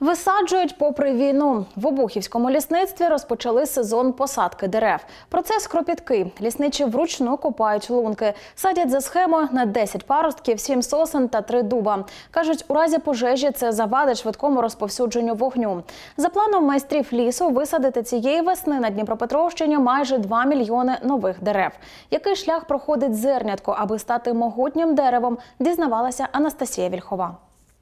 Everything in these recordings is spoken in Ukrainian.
Висаджують попри війну. В Обухівському лісництві розпочали сезон посадки дерев. Процес кропіткий. Лісничі вручну копають лунки. Садять за схемою на 10 паростків, 7 сосен та 3 дуба. Кажуть, у разі пожежі це завадить швидкому розповсюдженню вогню. За планом майстрів лісу висадити цієї весни на Дніпропетровщині майже 2 мільйони нових дерев. Який шлях проходить зернятко, аби стати могутнім деревом, дізнавалася Анастасія Вільхова.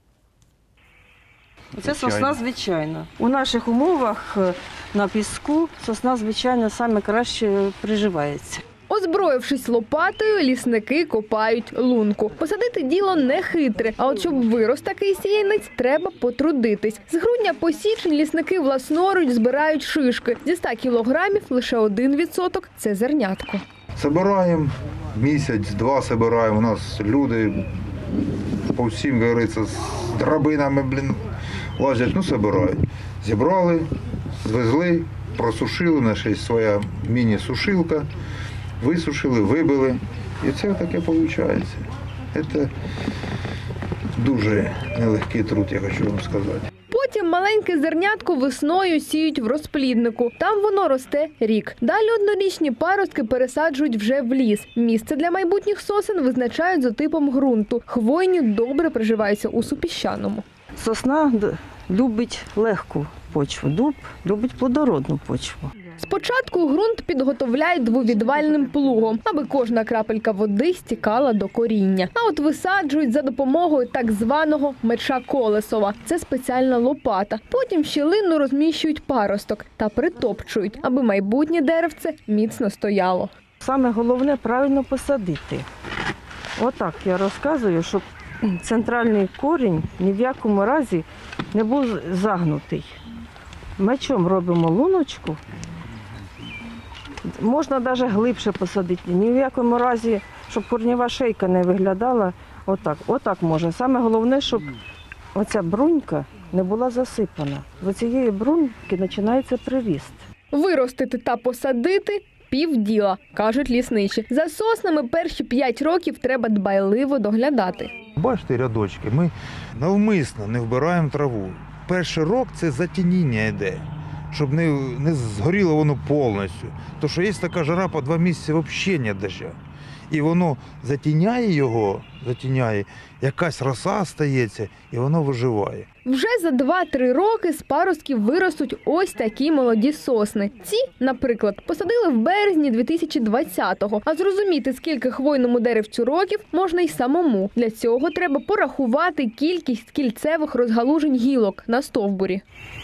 Це сосна звичайна. У наших умовах на піску сосна звичайна саме краще приживається. Озброївшись лопатою, лісники копають лунку. Посадити діло не хитре, а от щоб вирос такий сіянець, треба потрудитись. З грудня по січень лісники власноруч збирають шишки. Зі 100 кілограмів лише 1% – це зернятко. Собираємо місяць-два, собираємо. У нас люди по всім, говориться, з драбинами, лазять, собирають. Зібрали, звезли, просушили, наша є своя міні-сушилка, висушили, вибили. І це таке виходить. Це дуже нелегкий труд, я хочу вам сказати. Потім маленьке зернятко весною сіють в розпліднику. Там воно росте рік. Далі однорічні паростки пересаджують вже в ліс. Місце для майбутніх сосен визначають за типом ґрунту. Хвойні добре приживаються у супіщаному. Сосна любить легку почву, дуб любить плодородну почву. Спочатку ґрунт підготовляють двовідвальним плугом, аби кожна крапелька води стікала до коріння. А от висаджують за допомогою так званого меча Колесова. Це спеціальна лопата. Потім щілинно розміщують паросток та притопчують, аби майбутнє деревце міцно стояло. Саме головне – правильно посадити. Отак я розказую, щоб центральний корінь ні в якому разі не був загнутий. Мечом робимо луночку. Можна навіть глибше посадити. Ні в якому разі, щоб корнєва шийка не виглядала. Отак можна. Саме головне, щоб оця брунька не була засипана. З цієї бруньки починається приріст. Виростити та посадити – півділа, кажуть лісничі. За соснами перші 5 років треба дбайливо доглядати. Бачите рядочки, ми навмисно не вбираємо траву. Перший рік – це затініння йде, щоб не згоріло воно повністю. Тому що є така жара, по 2 місяці взагалі немає дощу. І воно затіняє його, якась роса стається, і воно виживає. Вже за 2-3 роки з паростків виростуть ось такі молоді сосни. Ці, наприклад, посадили в березні 2020-го. А зрозуміти, скільки хвойному деревцю років, можна й самому. Для цього треба порахувати кількість кільцевих розгалужень гілок на стовбурі.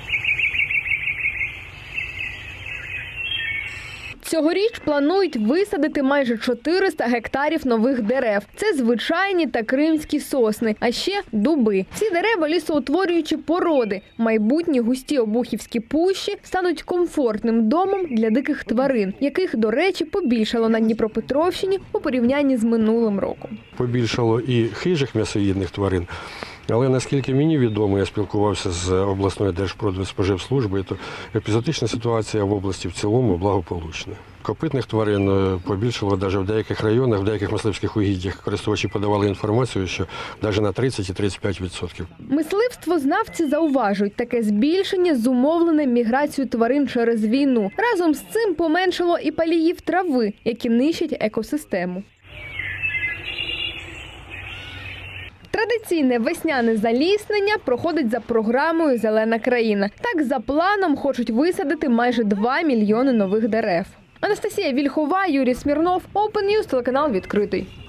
Цьогоріч планують висадити майже 400 гектарів нових дерев. Це звичайні та кримські сосни, а ще дуби. Ці дерева – лісоутворюючі породи. Майбутні густі обухівські пущі стануть комфортним домом для диких тварин, яких, до речі, побільшало на Дніпропетровщині у порівнянні з минулим роком. Побільшало і хижих м'ясоїдних тварин. Але наскільки мені відомо, я спілкувався з обласною Держпродспоживслужбою, то епізотична ситуація в області в цілому благополучна. Копитних тварин побільшало навіть в деяких районах, в деяких мисливських угіддях. Користувачі подавали інформацію, що навіть на 30 і 35%. Мисливствознавці зауважують, таке збільшення зумовлене міграцією тварин через війну. Разом з цим поменшало і паліїв трави, які нищать екосистему. Традиційне весняне заліснення проходить за програмою «Зелена країна». Так, за планом, хочуть висадити майже 2 мільйони нових дерев. Анастасія Вільхова, Юрій Смірнов, Open News, телеканал «Відкритий».